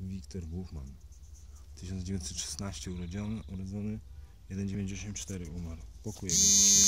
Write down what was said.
Wiktor Buchman. 1916 urodzony, 1984 umarł. Pokój jego duszy.